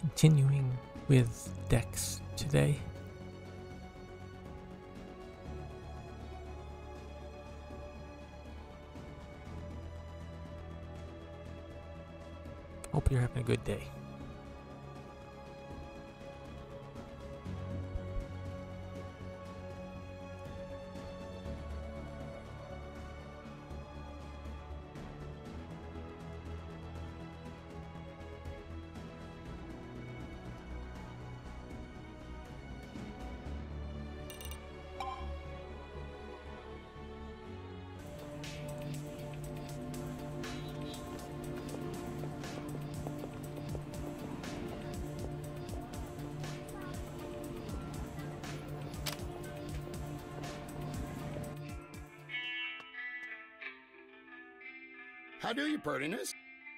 continuing with Dex today. Hope you're having a good day. How do you, Purtiness?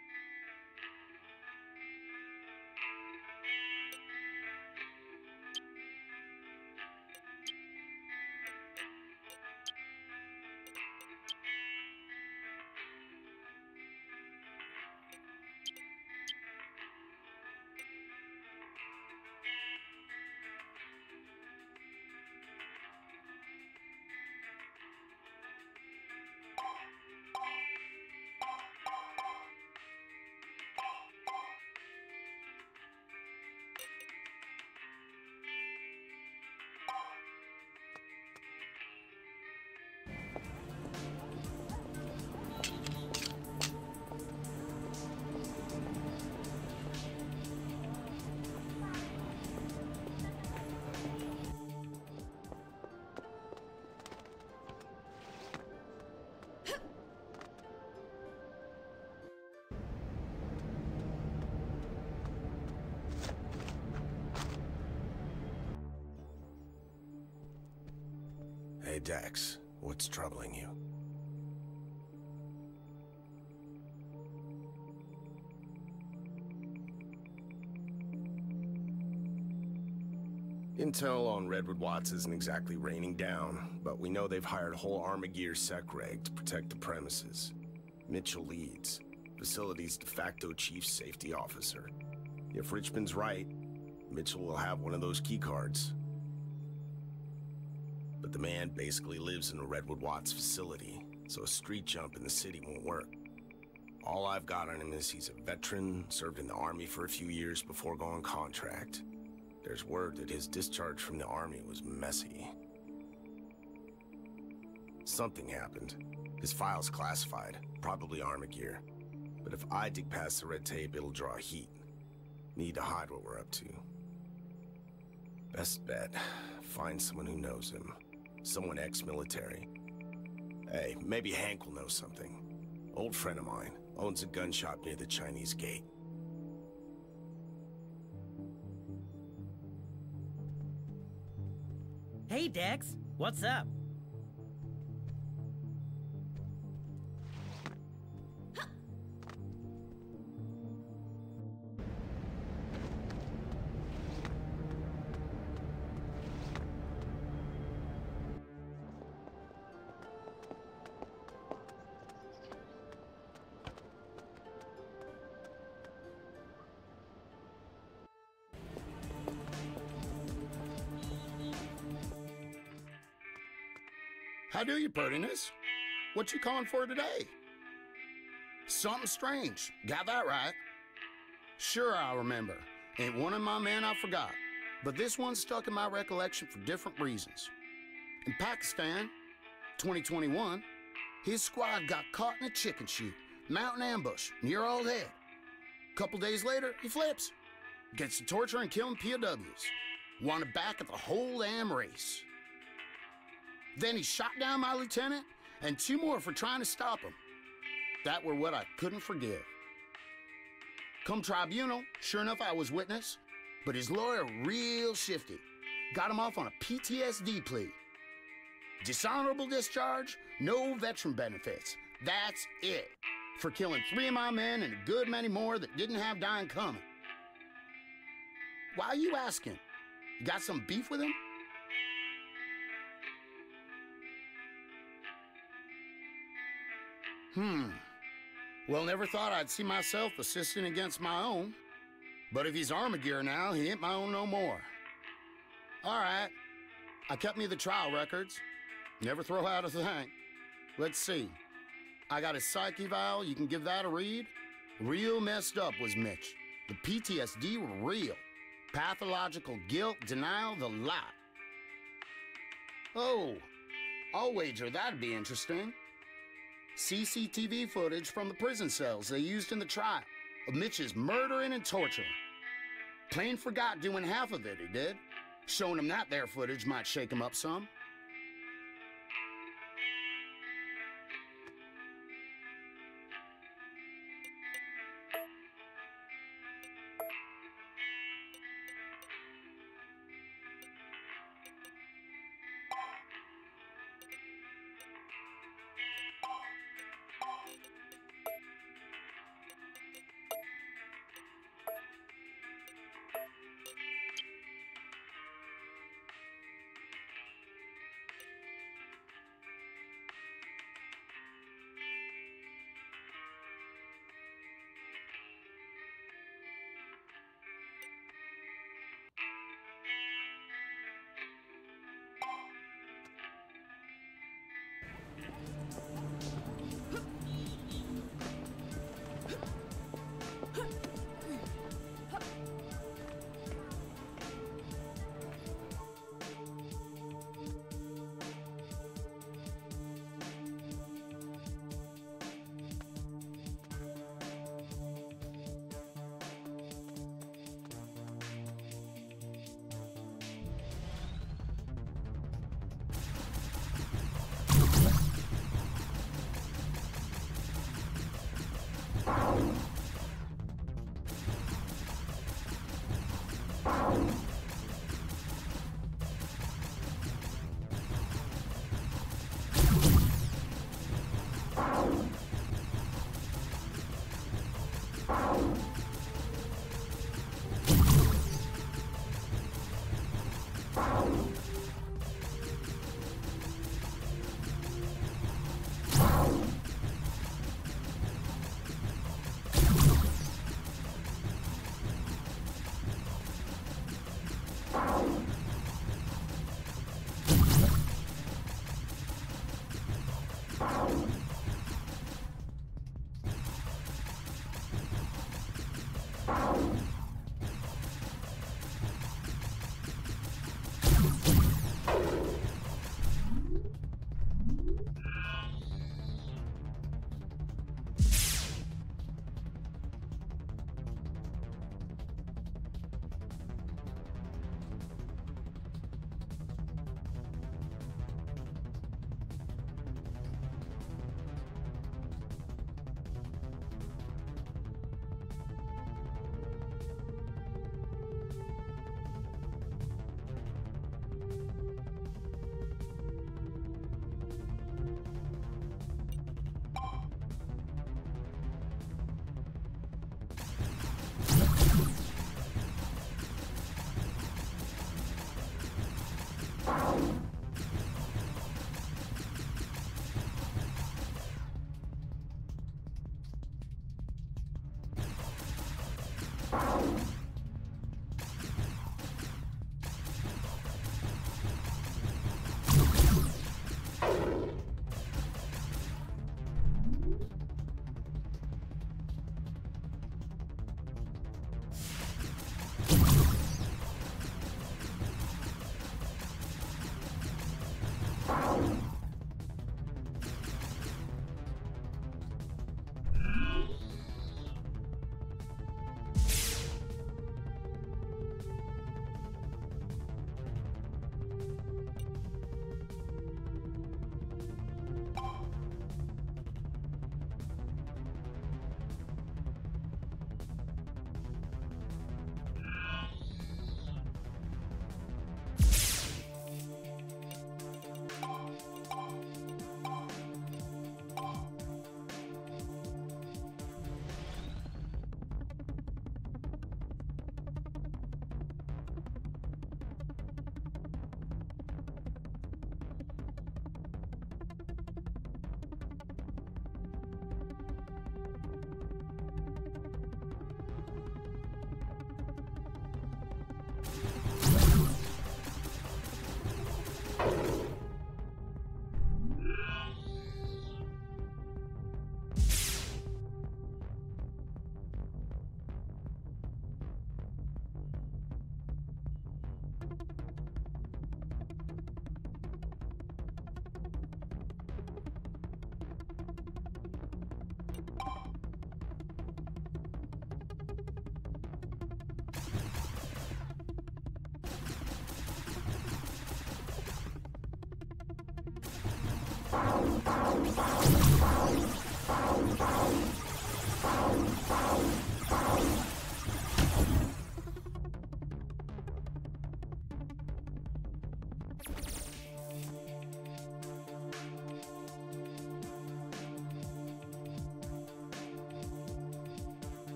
Hey, Dex, what's troubling you? Intel on Redwood Watts isn't exactly raining down, but we know they've hired a whole Armagear sec reg to protect the premises. Mitchell leads, facility's de facto chief safety officer. If Richmond's right, Mitchell will have one of those keycards. But the man basically lives in a Redwood Watts facility, so a street jump in the city won't work. All I've got on him is he's a veteran, served in the Army for a few years before going contract. There's word that his discharge from the Army was messy. Something happened. His file's classified, probably Armagear. But if I dig past the red tape, it'll draw heat. Need to hide what we're up to. Best bet, find someone who knows him. Someone ex-military. Hey, maybe Hank will know something. Old friend of mine, owns a gun shop near the Chinese gate. Hey, Dex. What's up? How do you, Purtiness? What you calling for today? Something strange. Got that right. Sure, I remember. Ain't one of my men I forgot. But this one stuck in my recollection for different reasons. In Pakistan, 2021, his squad got caught in a chicken shoot, mountain ambush, near Old Head. Couple days later, he flips. Gets to torture and killing POWs. Wanted back at the whole damn race. Then he shot down my lieutenant, and 2 more for trying to stop him. That were what I couldn't forgive. Come tribunal, sure enough I was witness, but his lawyer real shifty. Got him off on a PTSD plea. Dishonorable discharge, no veteran benefits. That's it. For killing 3 of my men and a good many more that didn't have dying coming. Why are you asking? You got some beef with him? Well, never thought I'd see myself assisting against my own. But if he's Armagear now, he ain't my own no more. All right. I kept me the trial records. Never throw out a thing. Let's see. I got his psych eval. You can give that a read. Real messed up was Mitch. The PTSD were real. Pathological guilt, denial, the lot. Oh, I'll wager that'd be interesting. CCTV footage from the prison cells they used in the trial of Mitch's murdering and torturing. Plain forgot doing half of it, he did. Showing him that there footage might shake him up some.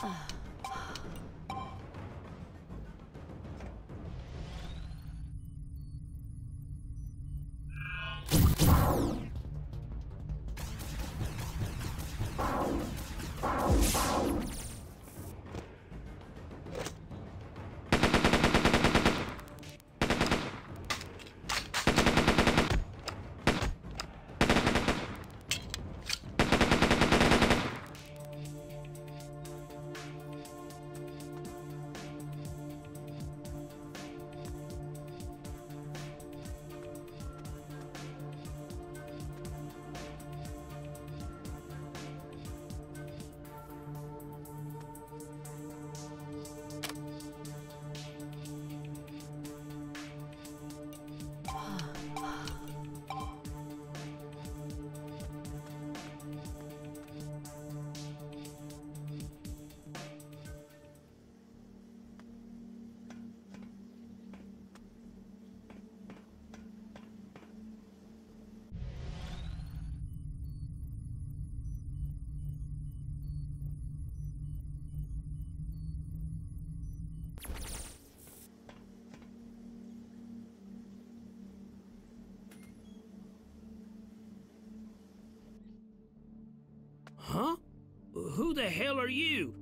Huh? Who the hell are you?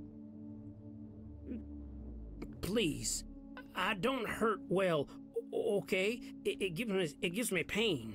Please, I don't hurt well, okay? It gives me pain.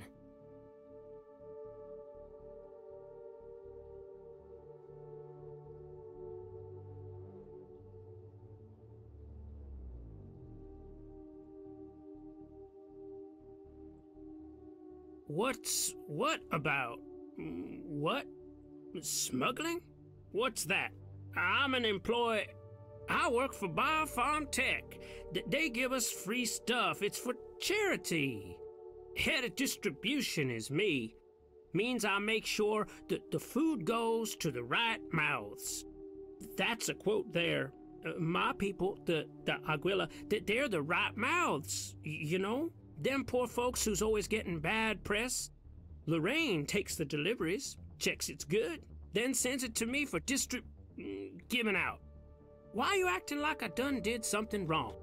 What about? What? Smuggling? What's that? I'm an employee. I work for Biofarm Tech. They give us free stuff. It's for charity. Head of distribution is me. Means I make sure that the food goes to the right mouths. That's a quote there. My people, the Aguila, they're the right mouths, you know? Them poor folks who's always getting bad press. Lorraine takes the deliveries, checks it's good, then sends it to me for giving out. Why you acting like I done did something wrong?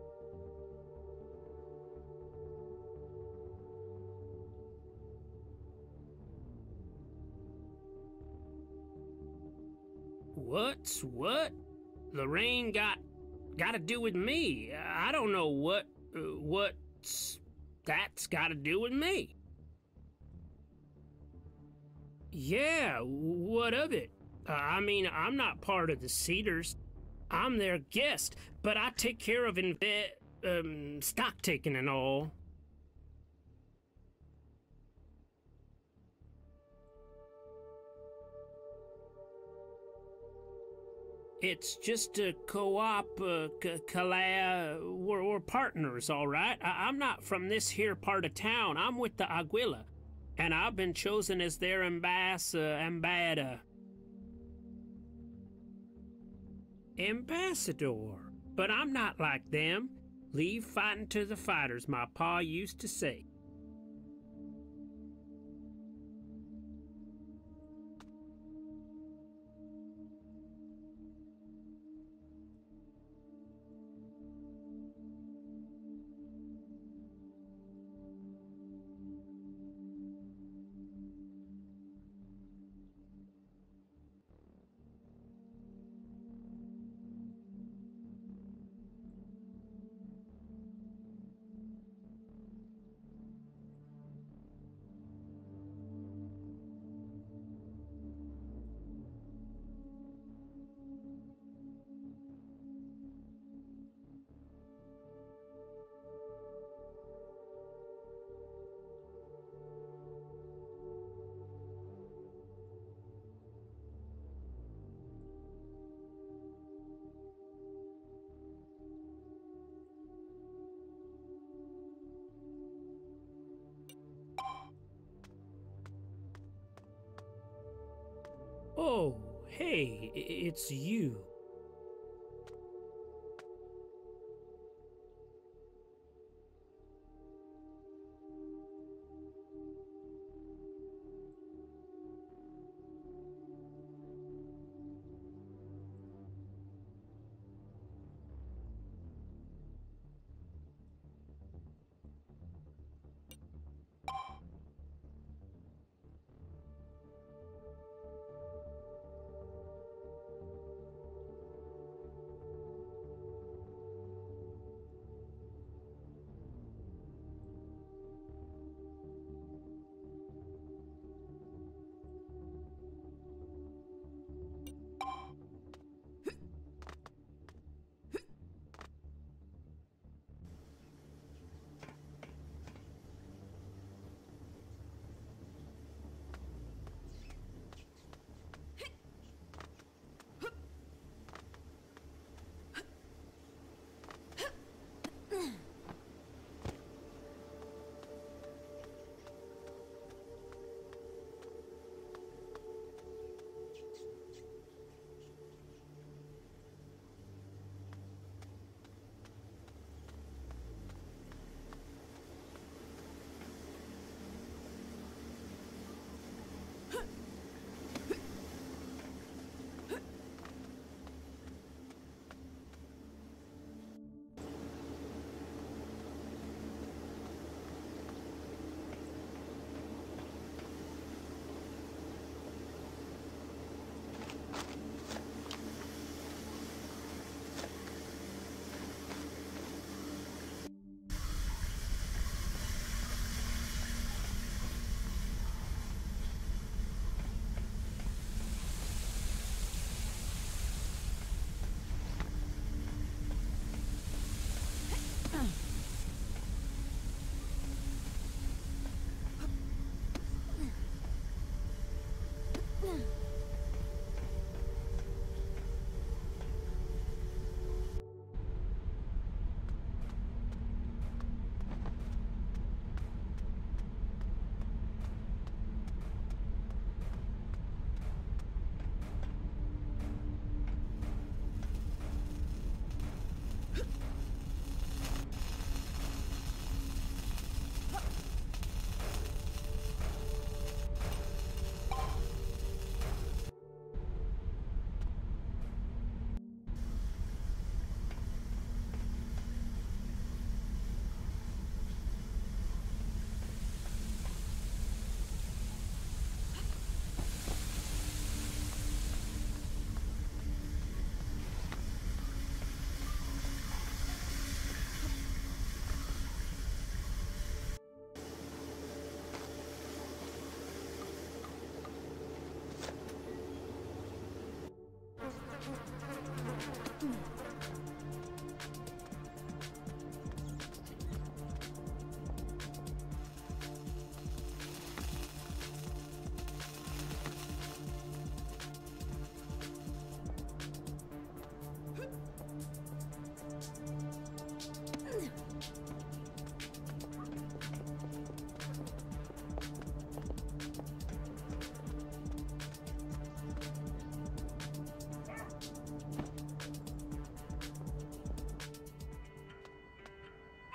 What's what? Lorraine got to do with me. I don't know what's that's got to do with me. Yeah, what of it? I mean, I'm not part of the Cedars. I'm their guest, but I take care of stock taking and all. It's just a co-op, we're partners, all right? I'm not from this here part of town. I'm with the Aguila, and I've been chosen as their ambassador. But I'm not like them. Leave fighting to the fighters, my pa used to say. Oh, hey, it's you.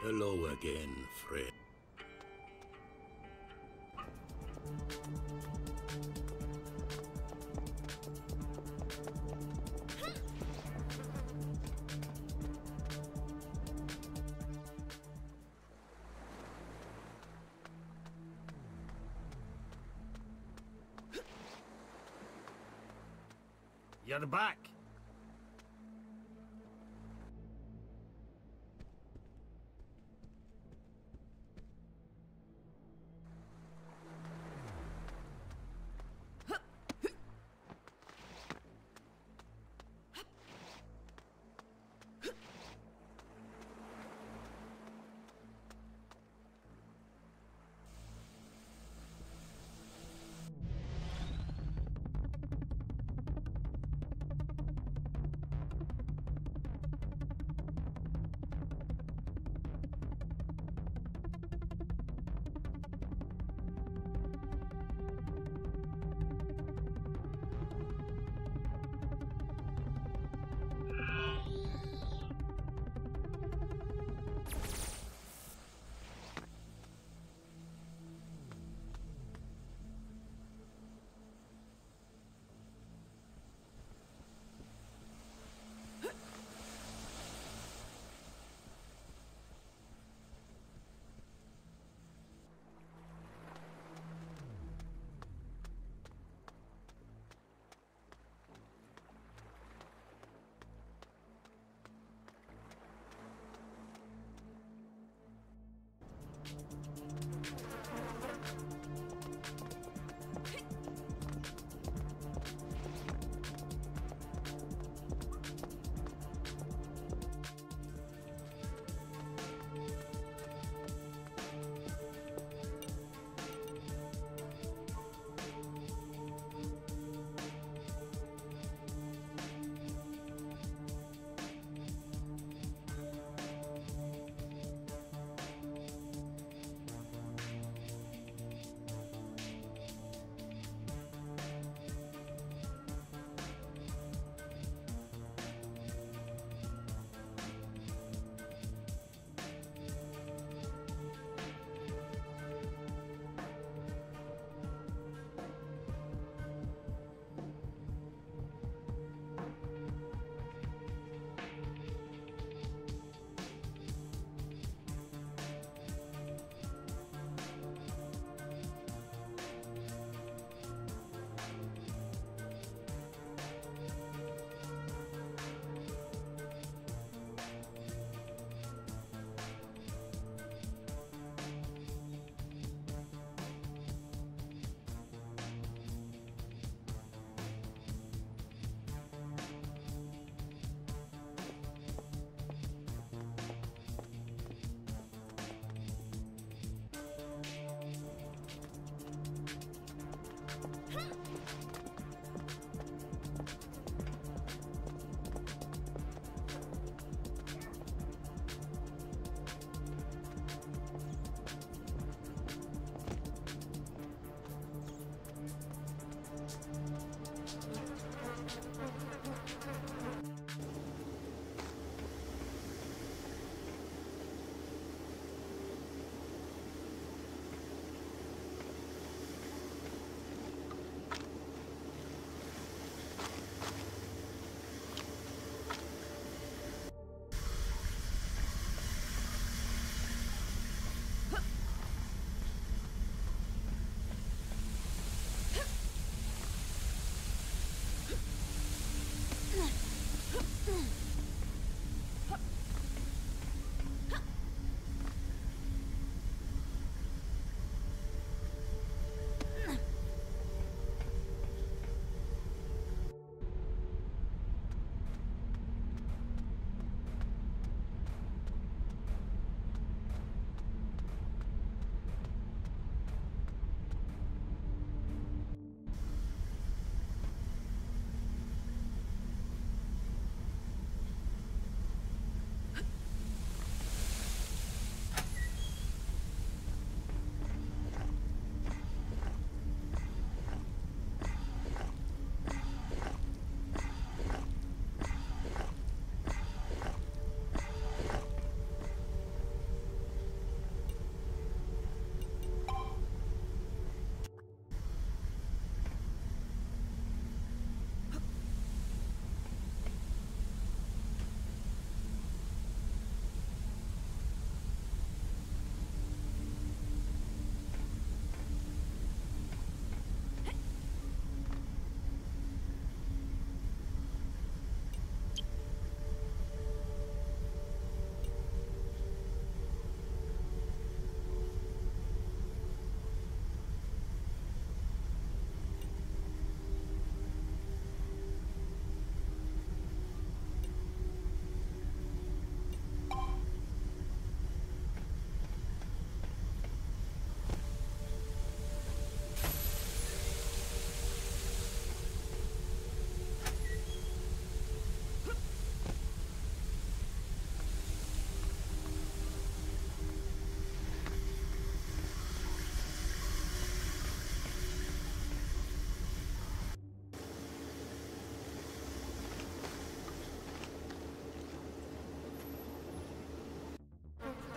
Hello again, Fred. You're back.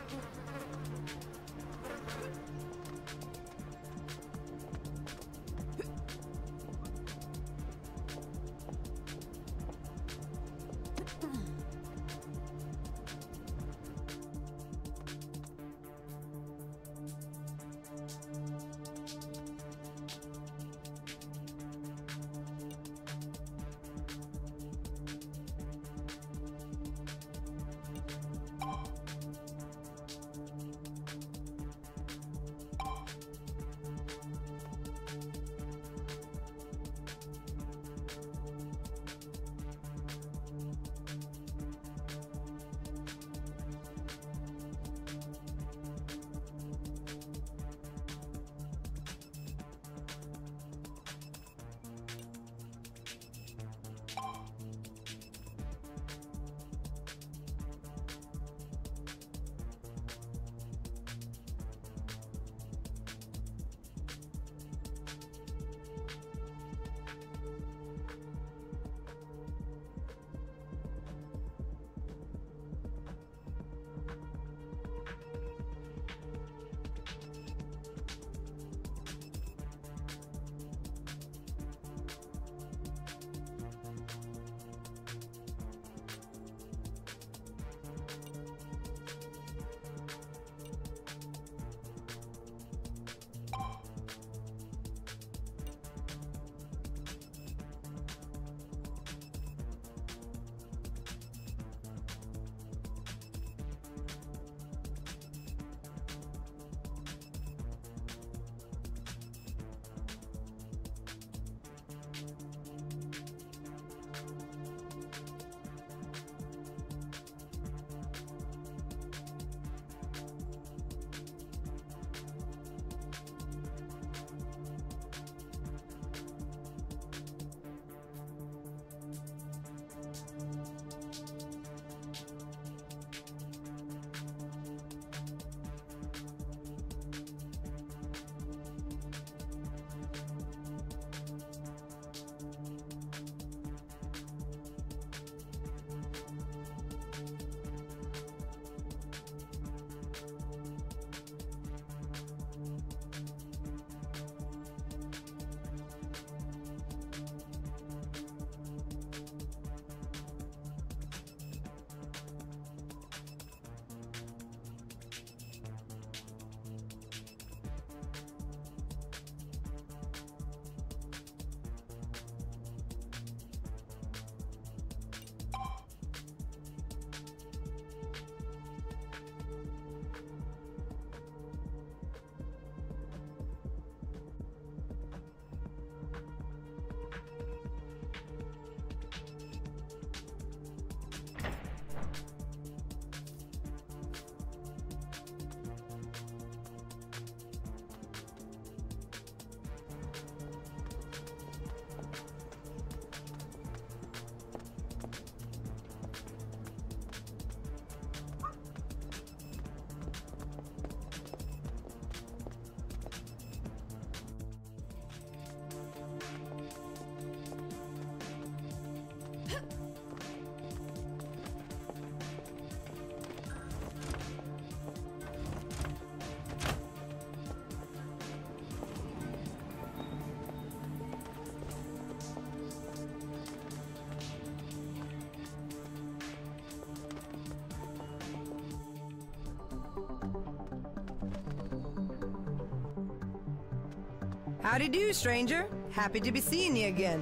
Howdy do, stranger. Happy to be seeing you again.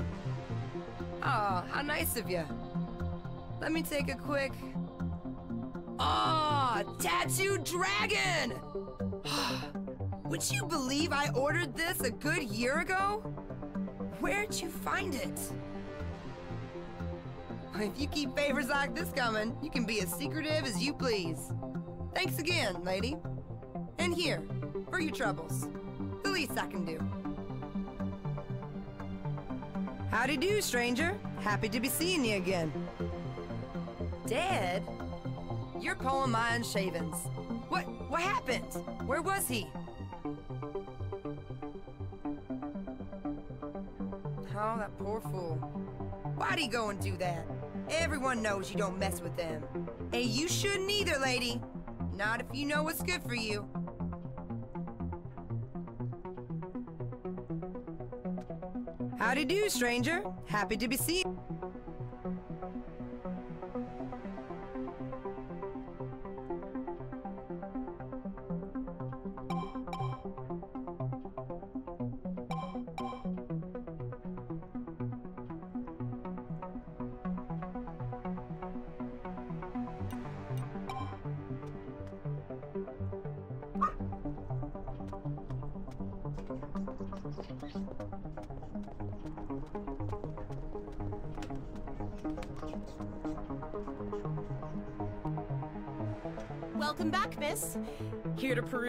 Aw, how nice of you. Let me take a quick... Aw, Tattooed Dragon! Would you believe I ordered this a good year ago? Where'd you find it? If you keep favors like this coming, you can be as secretive as you please. Thanks again, lady. And here, for your troubles. The least I can do. Howdy do, stranger. Happy to be seeing you again. Dead? You're calling my unshavens. What happened? Where was he? Oh, that poor fool. Why'd he go and do that? Everyone knows you don't mess with them. And you shouldn't either, lady. Not if you know what's good for you. Howdy do, stranger. Happy to be seen. Welcome back, miss. Here to peruse.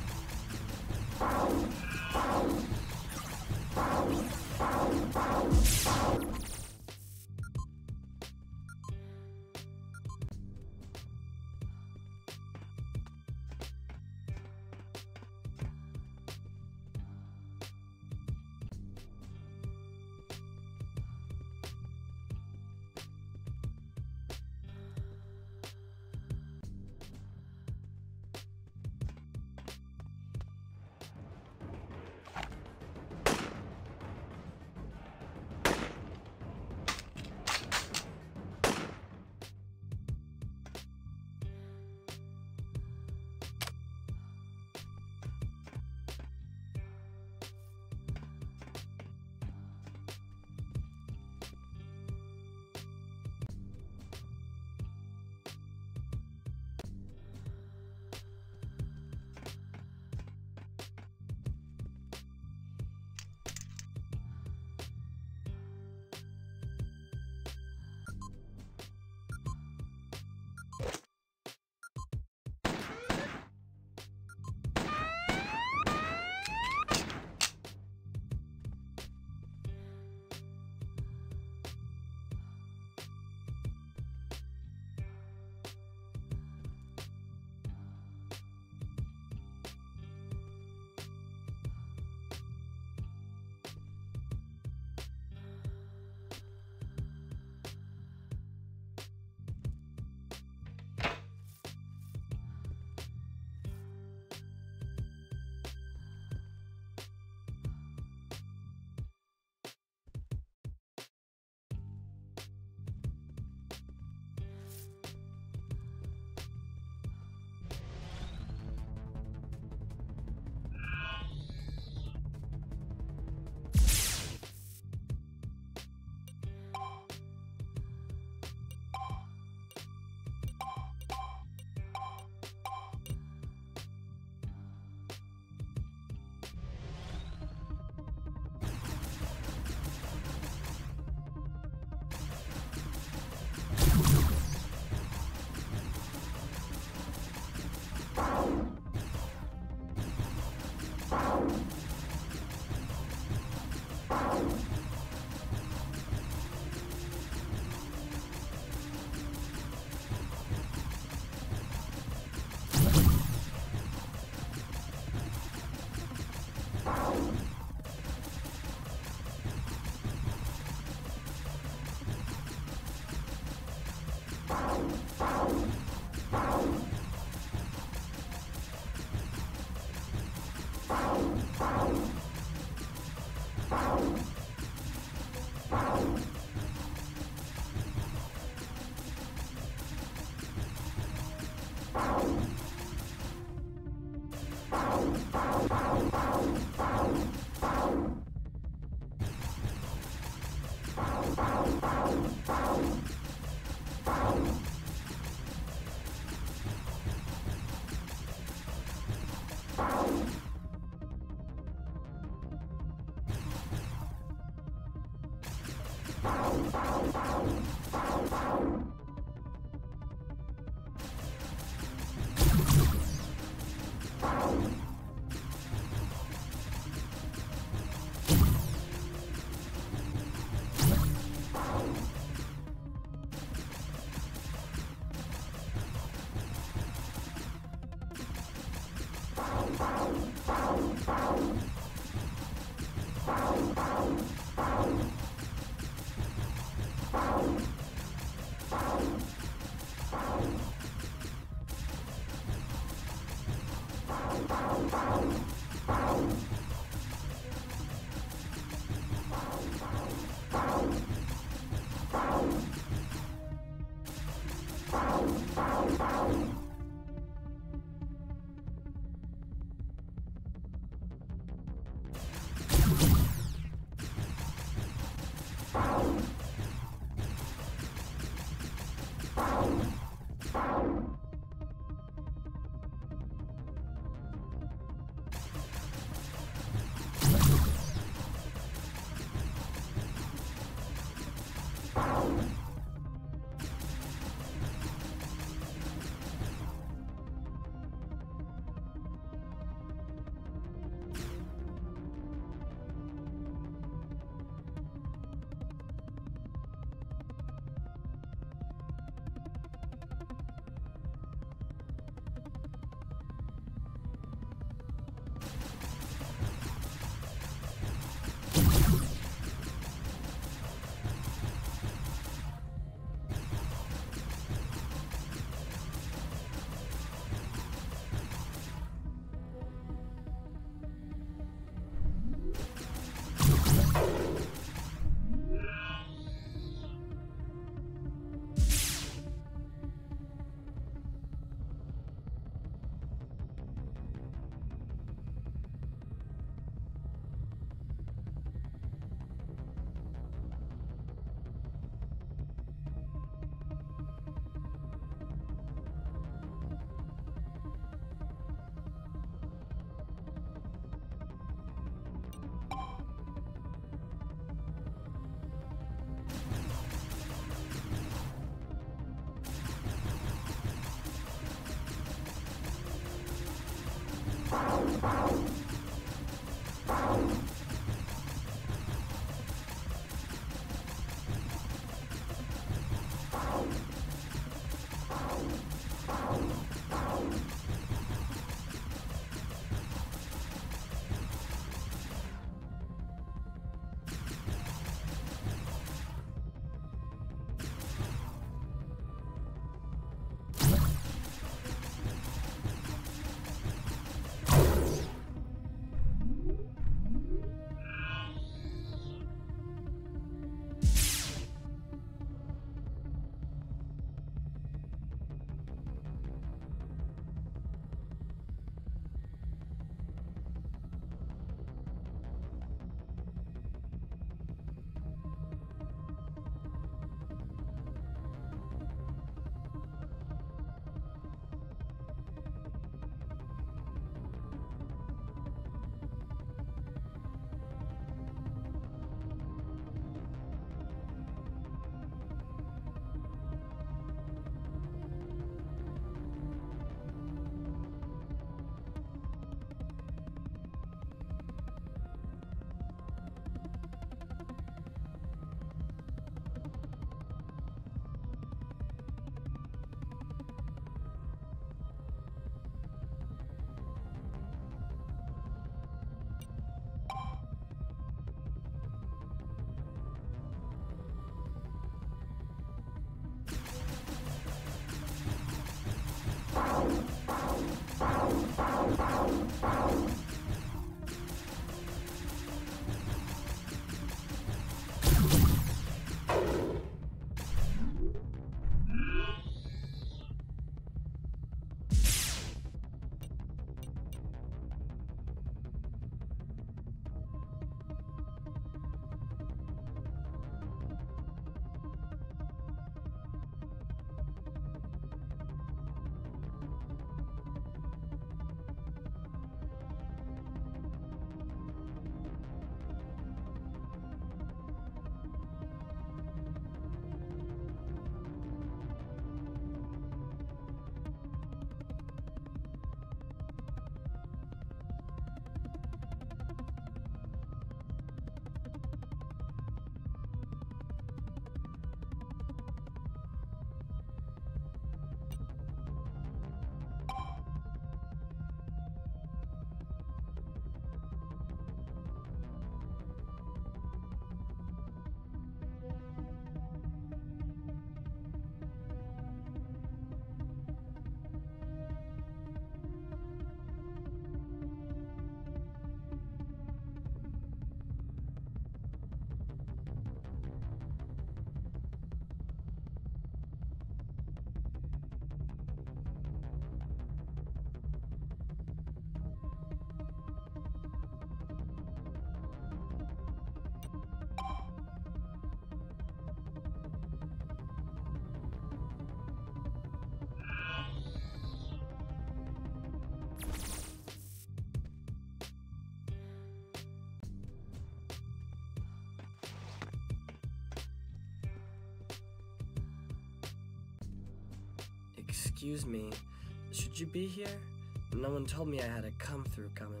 Excuse me, should you be here? No one told me I had a come-through coming.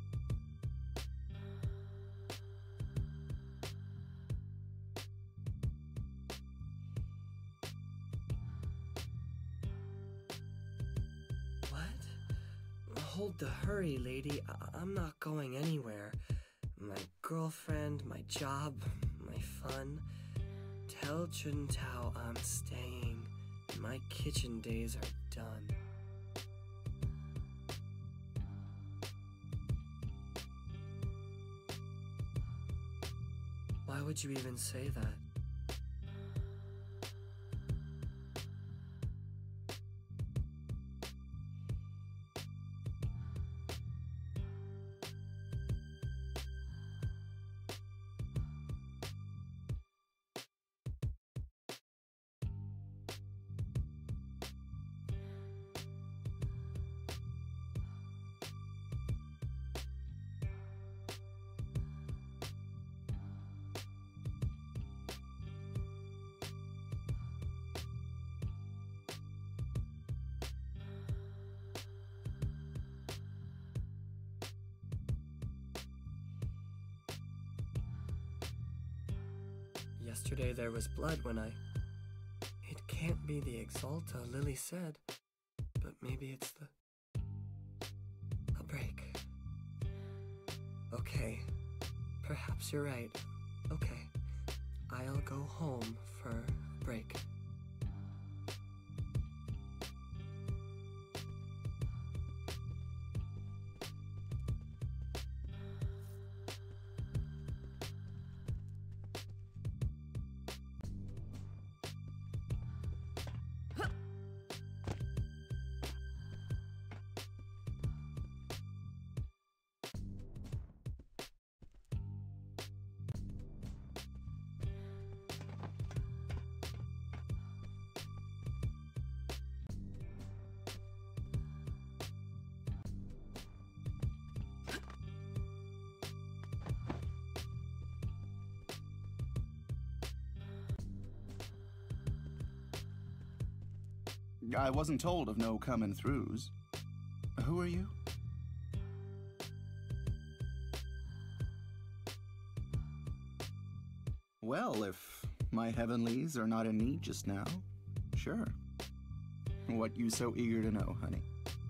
What? Hold the hurry, lady. I'm not going anywhere. My girlfriend, my job, my fun. Tell Juntao I'm staying. My kitchen days are done. Why would you even say that? yesterday there was blood when I... It can't be the Exalta, Lily said. But maybe it's the... a break. Okay, perhaps you're right. Okay, I'll go home for a break. I wasn't told of no coming-throughs. Who are you? Well, if my heavenlies are not in need just now, sure. What you so eager to know, honey?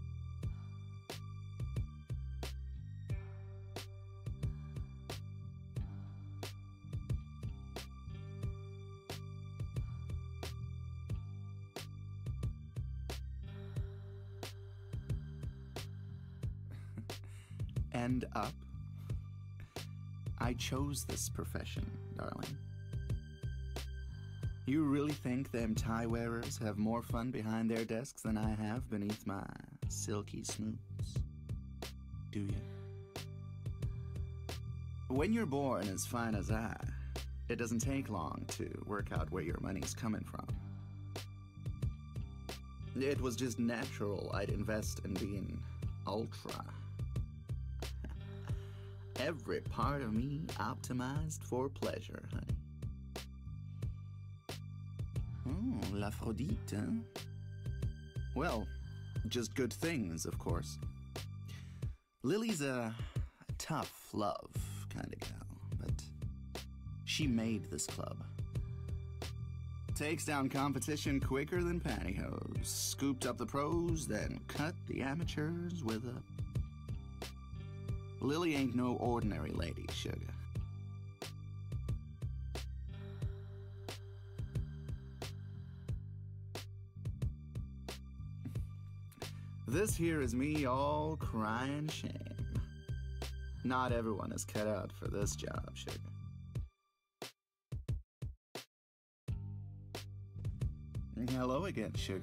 End up. I chose this profession, darling. You really think them tie wearers have more fun behind their desks than I have beneath my silky snoots? Do you? When you're born as fine as I, it doesn't take long to work out where your money's coming from. It was just natural I'd invest in being ultra. Every part of me optimized for pleasure, honey. Oh, L'Aphrodite, huh? Well, just good things, of course. Lily's a tough love kind of gal, but she made this club. Takes down competition quicker than pantyhose. Scooped up the pros, then cut the amateurs with a... Lily ain't no ordinary lady, sugar. This here is me all crying shame. Not everyone is cut out for this job, sugar. Hello again, sugar.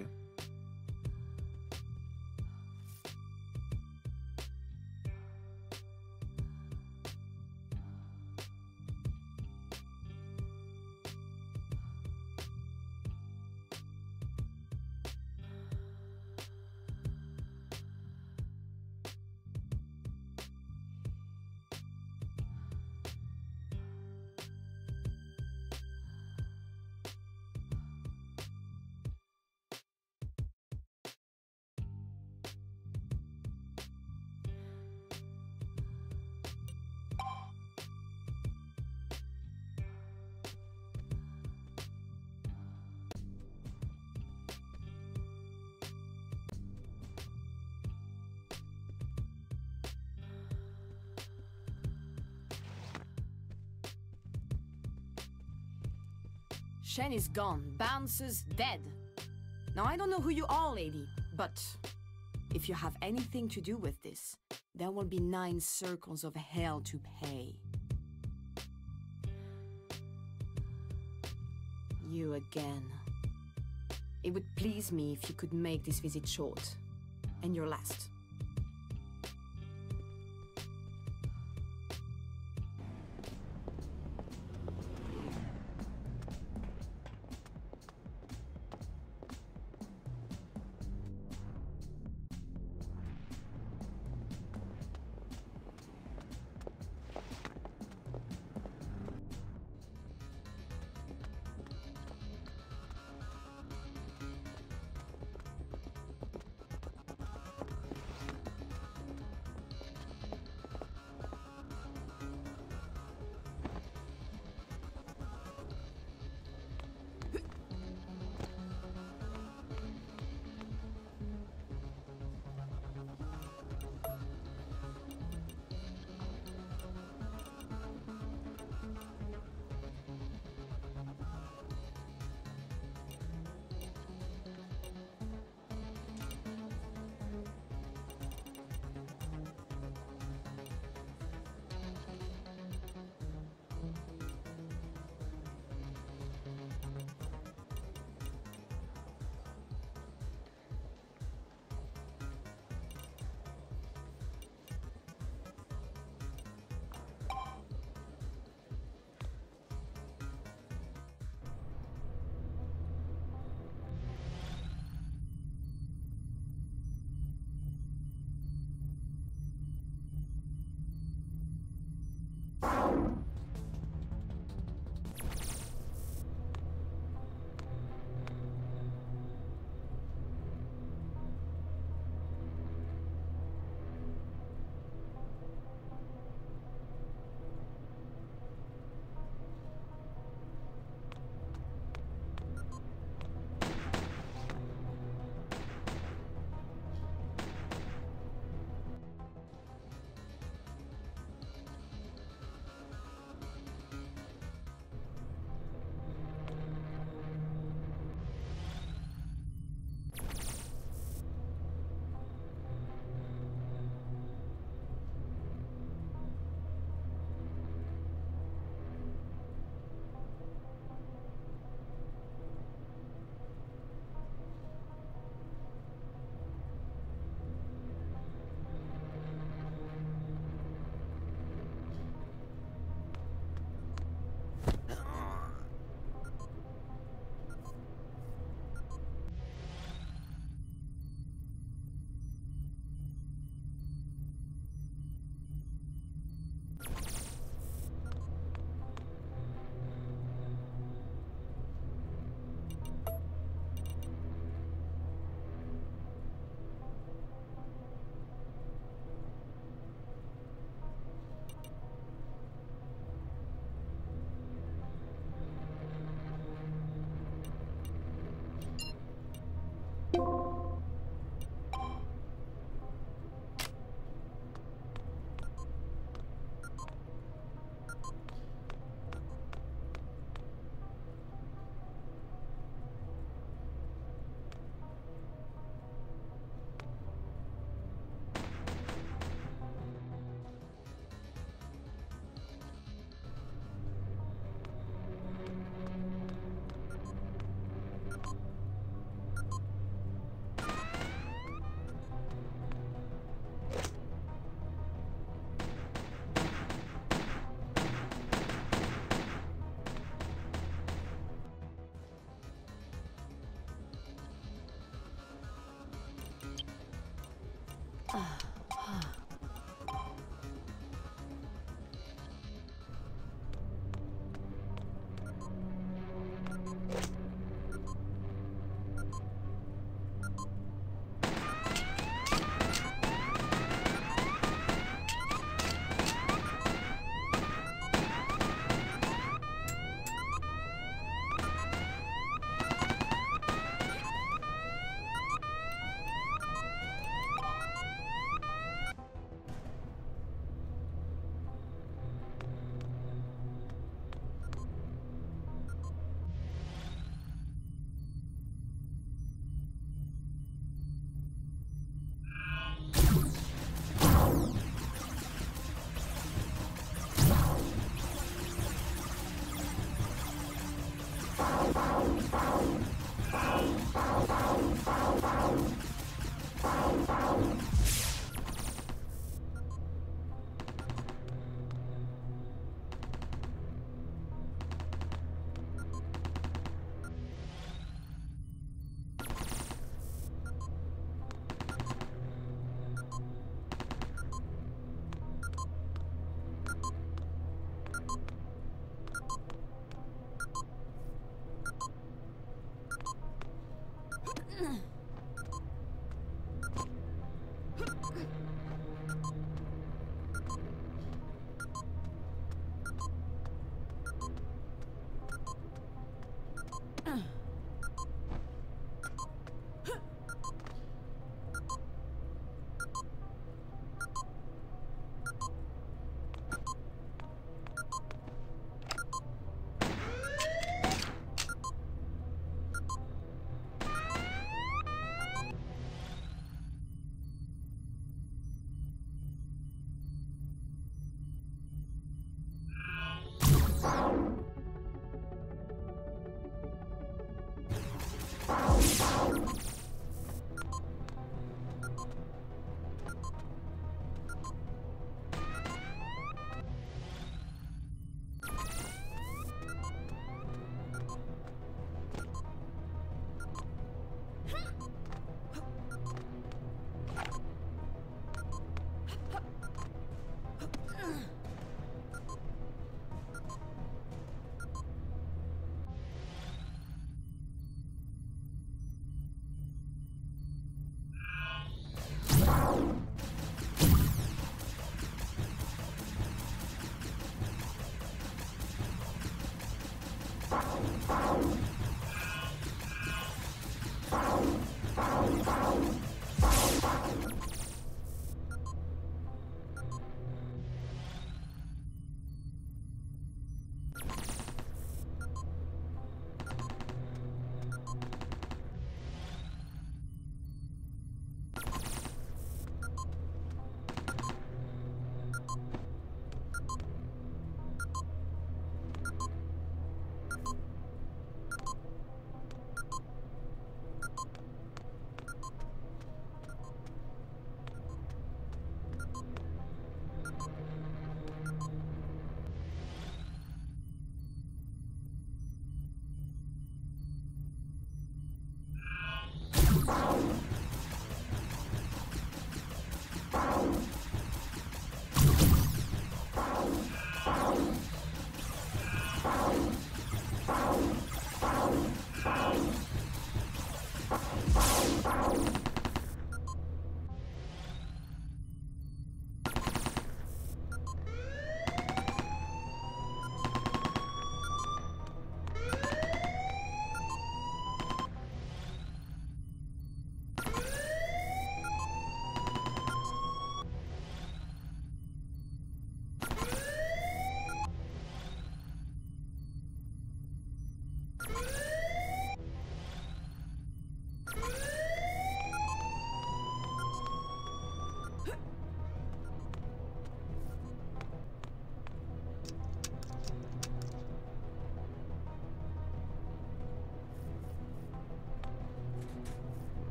Shen is gone. Bouncer's dead. Now, I don't know who you are, lady, but if you have anything to do with this, there will be 9 circles of hell to pay. You again. It would please me if you could make this visit short, and your last.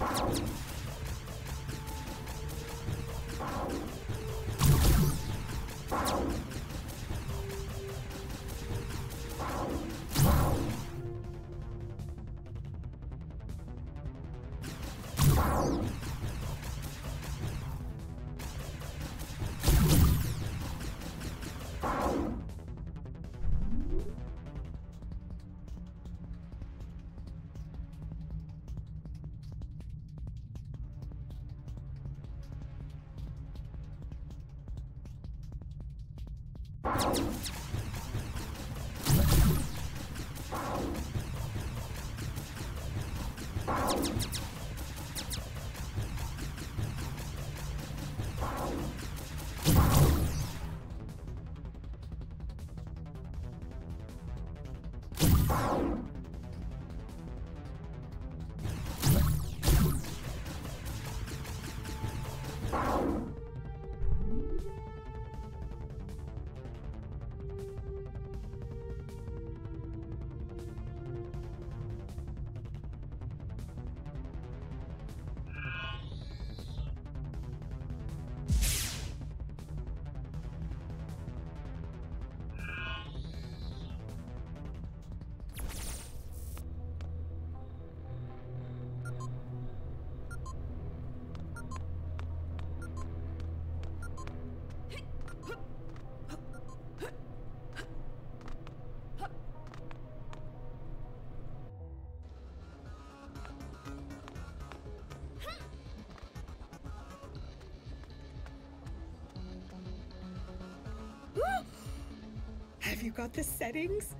Have you got the settings?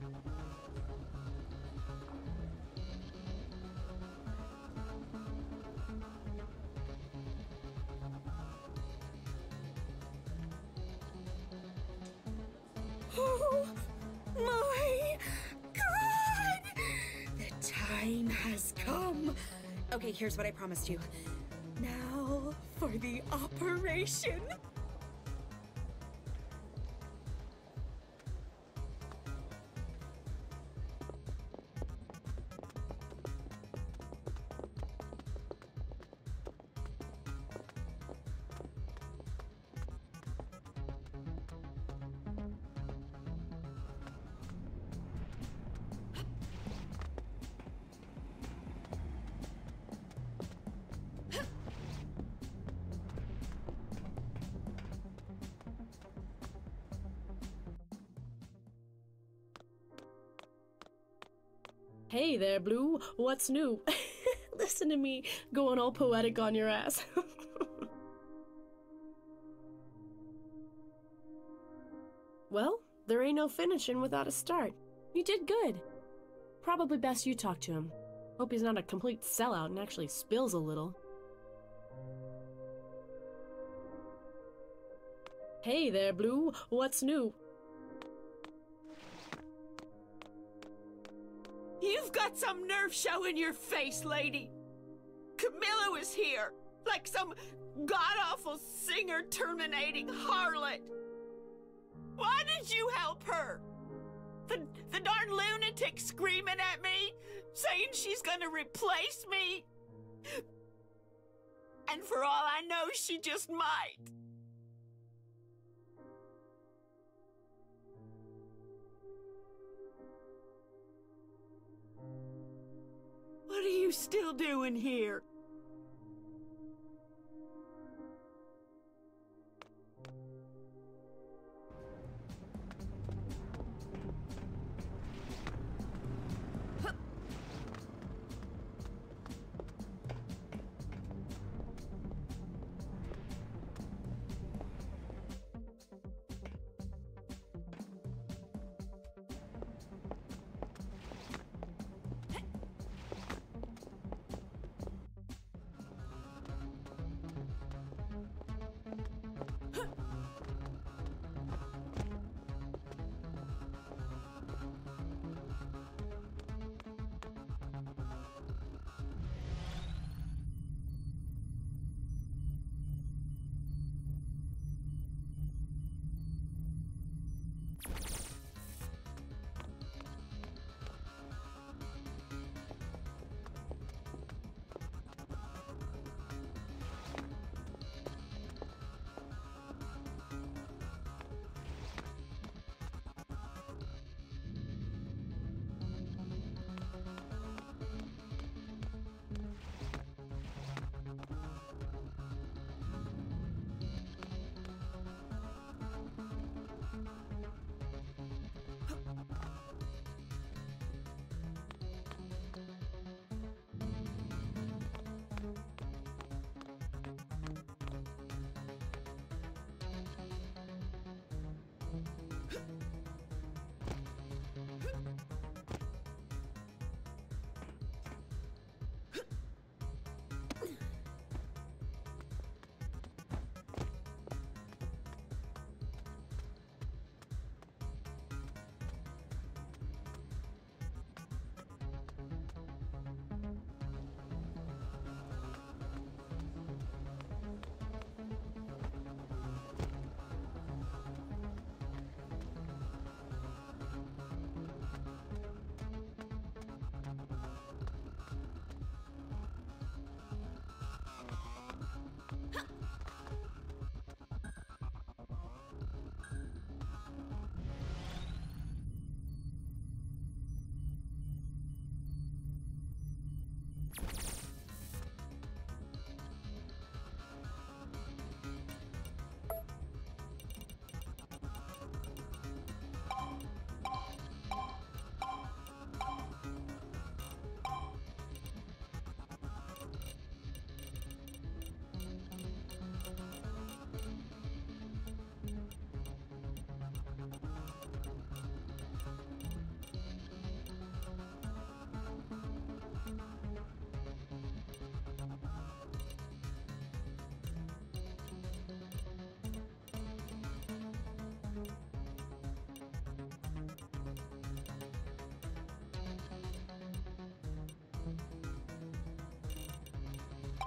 Oh my God! The time has come. Okay, here's what I promised you. Now for the operation. Hey there, Blue. What's new? Listen to me going all poetic on your ass. Well, there ain't no finishing without a start. You did good. Probably best you talk to him. Hope he's not a complete sellout and actually spills a little. Hey there, Blue. What's new? You've got some nerve showing your face, lady. Camilla was here, like some god-awful singer terminating harlot. Why did you help her? The darn lunatic screaming at me, saying she's gonna replace me. And for all I know, she just might. What are you still doing here?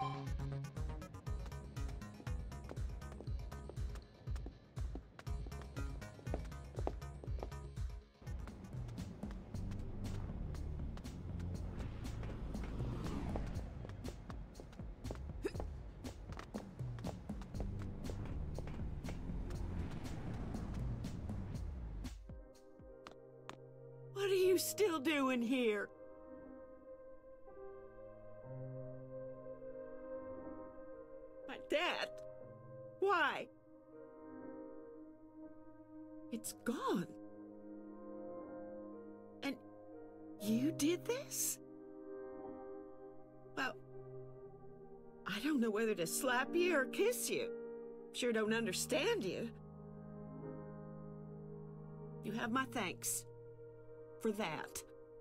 What are you still doing here? My dad? Why? It's gone. And you did this? Well, I don't know whether to slap you or kiss you. Sure don't understand you. You have my thanks for that.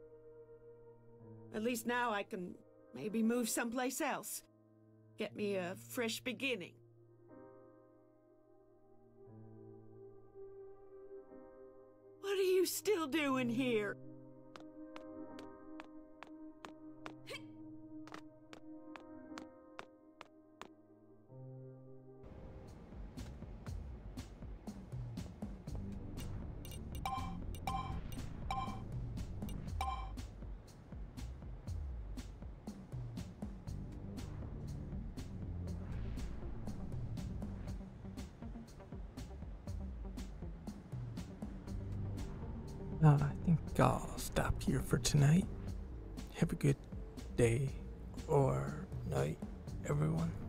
At least now I can maybe move someplace else. Get me a fresh beginning. What are you still doing here? I think I'll stop here for tonight. Have a good day or night, everyone.